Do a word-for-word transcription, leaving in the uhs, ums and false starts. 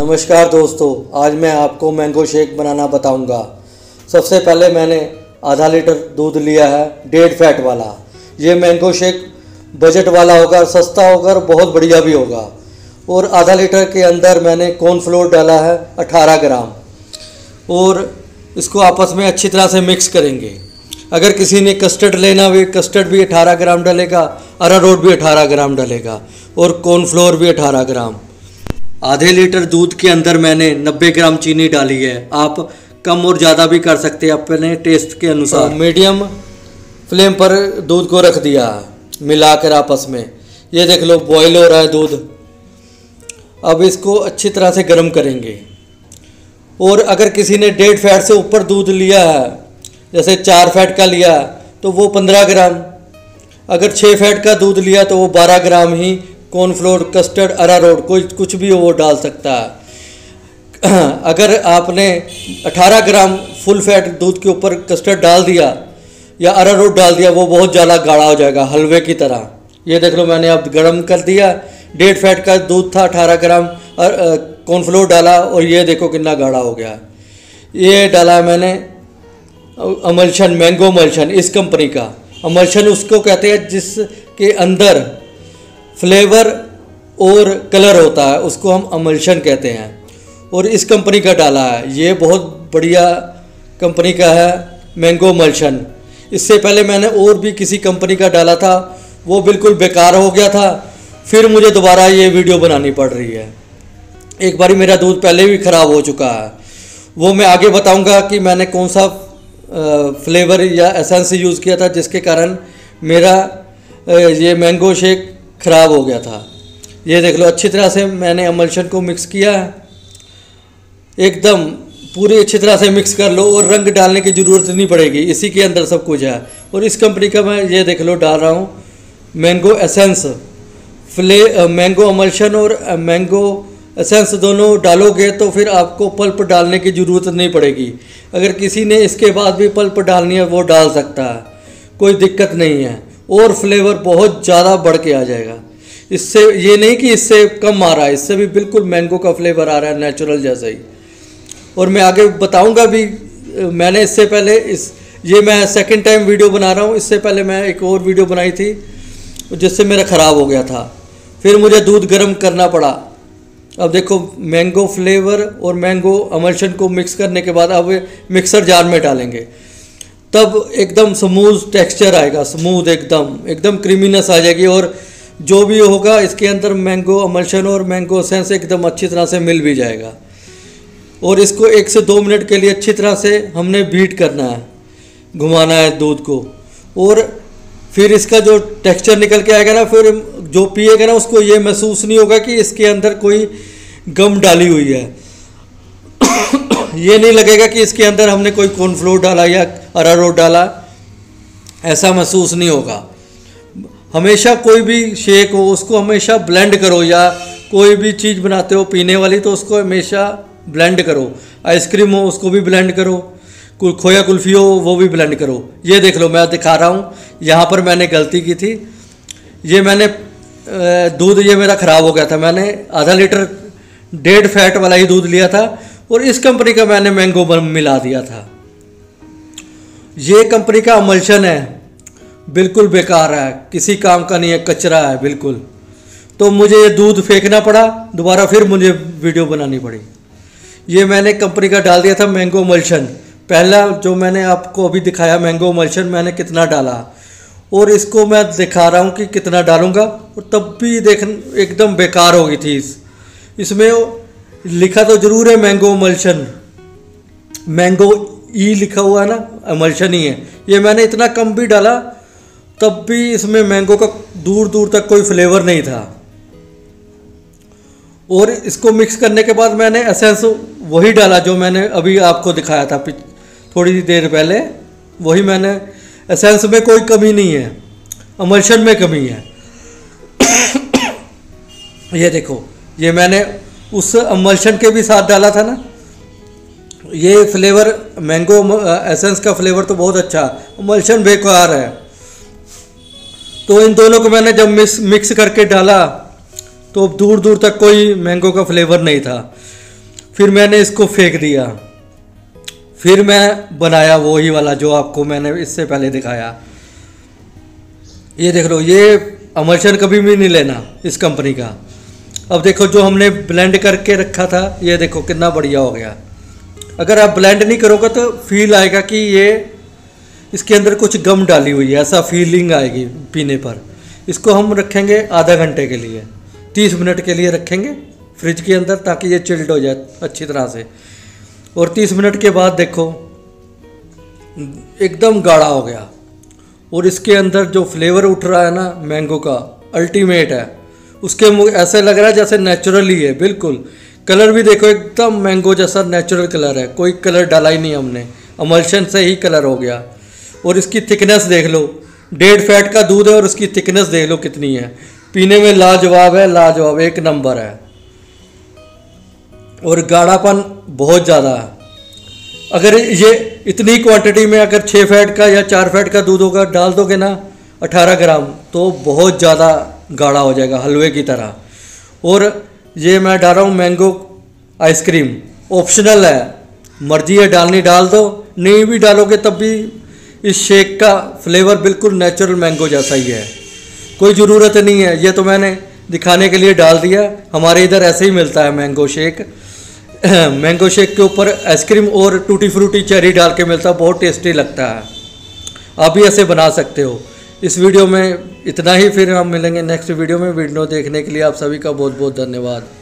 नमस्कार दोस्तों, आज मैं आपको मैंगो शेक बनाना बताऊंगा। सबसे पहले मैंने आधा लीटर दूध लिया है, डेढ़ फैट वाला। ये मैंगो शेक बजट वाला होगा, सस्ता होगा और बहुत बढ़िया भी होगा। और आधा लीटर के अंदर मैंने कॉर्नफ्लोर डाला है अठारह ग्राम और इसको आपस में अच्छी तरह से मिक्स करेंगे। अगर किसी ने कस्टर्ड लेना भी, कस्टर्ड भी अठारह ग्राम डलेगा, अरारोट भी अठारह ग्राम डलेगा और कॉर्नफ्लोर भी अठारह ग्राम। आधे लीटर दूध के अंदर मैंने नब्बे ग्राम चीनी डाली है। आप कम और ज़्यादा भी कर सकते हैं अपने टेस्ट के अनुसार। मीडियम फ्लेम पर दूध को रख दिया है मिलाकर आपस में। ये देख लो बॉईल हो रहा है दूध। अब इसको अच्छी तरह से गर्म करेंगे। और अगर किसी ने डेढ़ फैट से ऊपर दूध लिया है, जैसे चार फैट का लिया तो वो पंद्रह ग्राम, अगर छः फैट का दूध लिया तो वो बारह ग्राम ही कॉर्नफ्लोर, कस्टर्ड, अरारोट कोई कुछ भी हो वो डाल सकता है। अगर आपने अठारह ग्राम फुल फैट दूध के ऊपर कस्टर्ड डाल दिया या अरारोट डाल दिया, वो बहुत ज़्यादा गाढ़ा हो जाएगा, हलवे की तरह। ये देख लो मैंने अब गर्म कर दिया। डेढ़ फैट का दूध था, अठारह ग्राम कॉर्नफ्लोर डाला और ये देखो कितना गाढ़ा हो गया। ये डाला है मैंने अमल्शन, मैंगो अमल्शन, इस कंपनी का। अमल्शन उसको कहते हैं जिसके अंदर फ्लेवर और कलर होता है, उसको हम अमल्शन कहते हैं। और इस कंपनी का डाला है, ये बहुत बढ़िया कंपनी का है मैंगो अमल्शन। इससे पहले मैंने और भी किसी कंपनी का डाला था, वो बिल्कुल बेकार हो गया था। फिर मुझे दोबारा ये वीडियो बनानी पड़ रही है। एक बारी मेरा दूध पहले भी ख़राब हो चुका है, वो मैं आगे बताऊंगा कि मैंने कौन सा फ्लेवर या एसेंस यूज़ किया था जिसके कारण मेरा ये मैंगो शेक ख़राब हो गया था। ये देख लो अच्छी तरह से मैंने अमल्शन को मिक्स किया है, एकदम पूरी अच्छी तरह से मिक्स कर लो। और रंग डालने की ज़रूरत नहीं पड़ेगी, इसी के अंदर सब कुछ है। और इस कंपनी का मैं ये देख लो डाल रहा हूँ मैंगो एसेंस। फ्ले मैंगो अमल्शन और मैंगो एसेंस दोनों डालोगे तो फिर आपको पल्प डालने की ज़रूरत नहीं पड़ेगी। अगर किसी ने इसके बाद भी पल्प डालनी है वो डाल सकता है, कोई दिक्कत नहीं है। और फ्लेवर बहुत ज़्यादा बढ़ के आ जाएगा इससे। ये नहीं कि इससे कम आ रहा है, इससे भी बिल्कुल मैंगो का फ्लेवर आ रहा है नेचुरल जैसा ही। और मैं आगे बताऊंगा भी। मैंने इससे पहले इस ये मैं सेकंड टाइम वीडियो बना रहा हूँ। इससे पहले मैं एक और वीडियो बनाई थी जिससे मेरा ख़राब हो गया था, फिर मुझे दूध गर्म करना पड़ा। अब देखो मैंगो फ्लेवर और मैंगो अमल्शन को मिक्स करने के बाद अब मिक्सर जार में डालेंगे, तब एकदम स्मूथ टेक्सचर आएगा, स्मूथ एकदम एकदम क्रीमीनेस आ जाएगी। और जो भी होगा इसके अंदर मैंगो अमल्शन और मैंगो एसेंस एकदम अच्छी तरह से मिल भी जाएगा। और इसको एक से दो मिनट के लिए अच्छी तरह से हमने बीट करना है, घुमाना है दूध को। और फिर इसका जो टेक्सचर निकल के आएगा ना, फिर जो पिएगा ना उसको ये महसूस नहीं होगा कि इसके अंदर कोई गम डाली हुई है। ये नहीं लगेगा कि इसके अंदर हमने कोई कॉर्नफ्लोर डाला या अरारोट डाला, ऐसा महसूस नहीं होगा। हमेशा कोई भी शेक हो उसको हमेशा ब्लेंड करो, या कोई भी चीज़ बनाते हो पीने वाली तो उसको हमेशा ब्लेंड करो। आइसक्रीम हो उसको भी ब्लेंड करो, खोया कुल्फ़ी हो वो भी ब्लेंड करो। ये देख लो मैं दिखा रहा हूँ, यहाँ पर मैंने गलती की थी। ये मैंने दूध ये मेरा ख़राब हो गया था। मैंने आधा लीटर डेढ़ फैट वाला ही दूध लिया था और इस कंपनी का मैंने मैंगो मिला दिया था। ये कंपनी का अमल्शन है, बिल्कुल बेकार है, किसी काम का नहीं है, कचरा है बिल्कुल। तो मुझे ये दूध फेंकना पड़ा, दोबारा फिर मुझे वीडियो बनानी पड़ी। ये मैंने कंपनी का डाल दिया था मैंगो अमल्शन। पहला जो मैंने आपको अभी दिखाया मैंगो अमल्शन मैंने कितना डाला, और इसको मैं दिखा रहा हूँ कि कितना डालूँगा। और तब भी देख एकदम बेकार हो गई थी। इस इसमें लिखा तो जरूर है मैंगो अमल्शन, मैंगो ई लिखा हुआ है ना, अमल्शन ही है। ये मैंने इतना कम भी डाला तब भी इसमें मैंगो का दूर दूर तक कोई फ्लेवर नहीं था। और इसको मिक्स करने के बाद मैंने एसेंस वही डाला जो मैंने अभी आपको दिखाया था थोड़ी देर पहले, वही मैंने। एसेंस में कोई कमी नहीं है, अमल्शन में कमी है। ये देखो ये मैंने उस अमल्शन के भी साथ डाला था ना। ये फ्लेवर मैंगो एसेंस का फ्लेवर तो बहुत अच्छा, अमल्शन बेकार है। तो इन दोनों को मैंने जब मिक्स मिक्स करके डाला तो दूर दूर तक कोई मैंगो का फ्लेवर नहीं था। फिर मैंने इसको फेंक दिया। फिर मैं बनाया वही वाला जो आपको मैंने इससे पहले दिखाया। ये देख लो, ये अमल्शन कभी भी नहीं लेना इस कंपनी का। अब देखो जो हमने ब्लेंड करके रखा था, ये देखो कितना बढ़िया हो गया। अगर आप ब्लेंड नहीं करोगे तो फील आएगा कि ये इसके अंदर कुछ गम डाली हुई है, ऐसा फीलिंग आएगी पीने पर। इसको हम रखेंगे आधा घंटे के लिए, तीस मिनट के लिए रखेंगे फ्रिज के अंदर, ताकि ये चिल्ड हो जाए अच्छी तरह से। और तीस मिनट के बाद देखो एकदम गाढ़ा हो गया, और इसके अंदर जो फ्लेवर उठ रहा है ना मैंगो का, अल्टीमेट है। उसके मुँह ऐसे लग रहा है जैसे नेचुरल ही है बिल्कुल। कलर भी देखो एकदम मैंगो जैसा नेचुरल कलर है, कोई कलर डाला ही नहीं हमने, अमल्शन से ही कलर हो गया। और इसकी थिकनेस देख लो, डेढ़ फैट का दूध है और उसकी थिकनेस देख लो कितनी है। पीने में लाजवाब है, लाजवाब एक नंबर है। और गाढ़ापन बहुत ज़्यादा है। अगर ये इतनी क्वांटिटी में अगर छः फैट का या चार फैट का दूध होगा डाल दोगे ना अठारह ग्राम, तो बहुत ज़्यादा गाढ़ा हो जाएगा हलवे की तरह। और ये मैं डाल रहा हूँ मैंगो आइसक्रीम, ऑप्शनल है, मर्जी है डालनी डाल दो, नहीं भी डालोगे तब भी इस शेक का फ्लेवर बिल्कुल नेचुरल मैंगो जैसा ही है, कोई ज़रूरत नहीं है। ये तो मैंने दिखाने के लिए डाल दिया। हमारे इधर ऐसे ही मिलता है मैंगो शेक। मैंगो शेक के ऊपर आइसक्रीम और टूटी फ्रूटी चेरी डाल के मिलता है, बहुत टेस्टी लगता है। आप भी ऐसे बना सकते हो। इस वीडियो में इतना ही, फिर हम मिलेंगे नेक्स्ट वीडियो में। वीडियो देखने के लिए आप सभी का बहुत बहुत धन्यवाद।